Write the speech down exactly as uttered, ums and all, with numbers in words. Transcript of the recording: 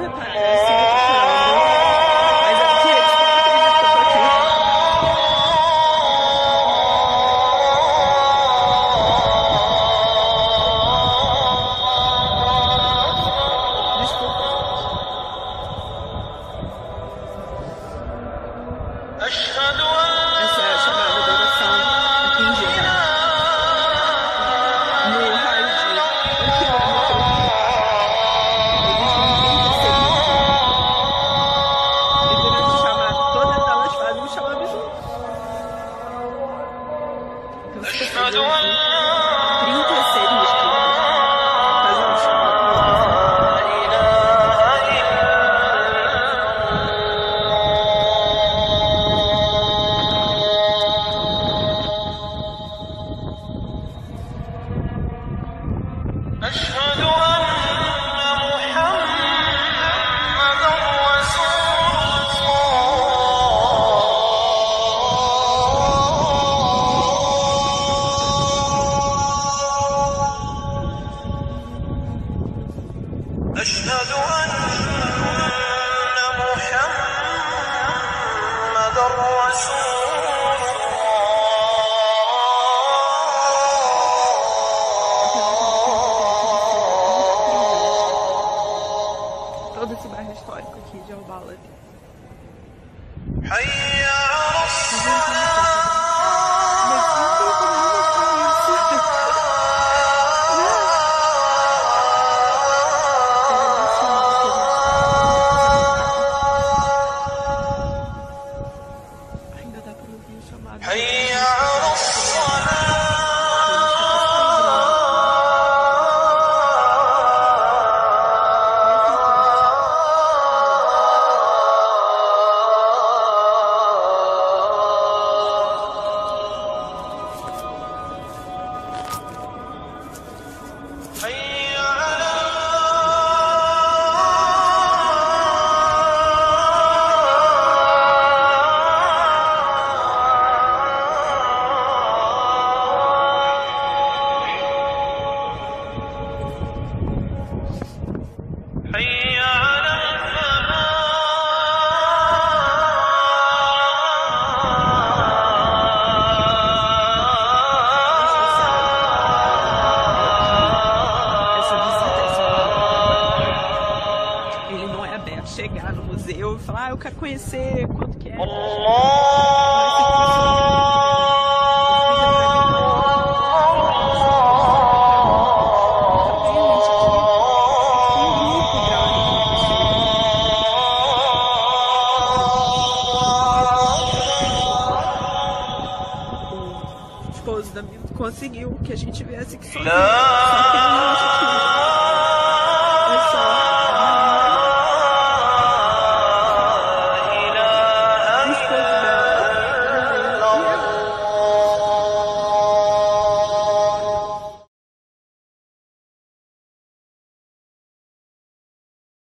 aparece, eu tô chorando. Mas é porque eles não acreditam que eu tô aqui. Desculpa, gente. Essa é a chamada da oração aqui em Gênesis. No raio de um quilômetro, existem trinta segundos. E durante o chamado, todas elas fazem o chamado junto. Então, se você fazer trinta seres juntos, fazendo o chamado. أشهد أن محمدًا رسول الله أشهد أن محمدًا رسول Todo esse bairro histórico aqui de Albala. حي على Mas não tem como eu mostrar isso. Ainda dá pra ouvir o chamado. حي على حي على حي على Essa visita, esse ele não é aberto. Chegar no museu e falar, ah, eu quero conhecer quanto que é. O esposo da minha conseguiu que a gente viesse aqui sozinho. Só que ele não